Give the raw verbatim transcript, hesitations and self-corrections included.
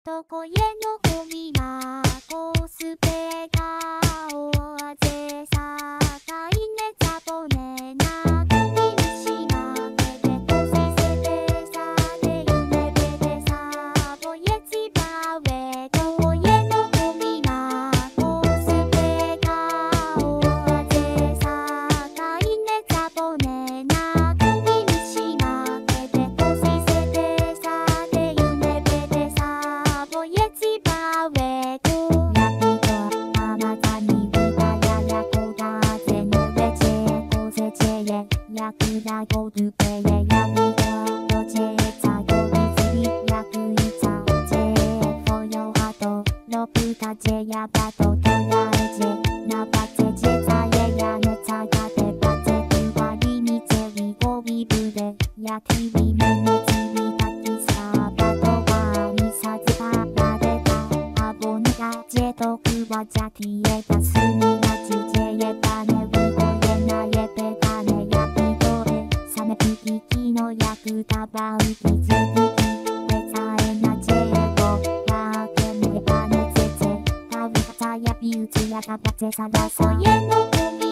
どこへのゴミはコスペがおあぜさかいねざぼねなくみみしまけでとせせべさでゆめべでさぼえちばえどこへのゴミはコスペがおあぜさかいねざぼねなくみみしまけでとせせべさでゆめべでさぼえちばえどやびとあまざにびたややこがぜぬれちえこぜちえやくだごるべえやびとよちえざごびずりやくいざぜほよはとろくたぜやばととやえぜなばぜぜざえやねざがでばぜくわりみぜりごびぶれやきびめねちびたきさばとわみさずばられたあぼにがぜとくわじゃきえたすみがちぜえばねうとえなえべがねやびとえさめぴききのやくたばうきぜぶきえざえなぜえごやけねばねぜぜかうかたやびうつやかばぜさらそえのゴミ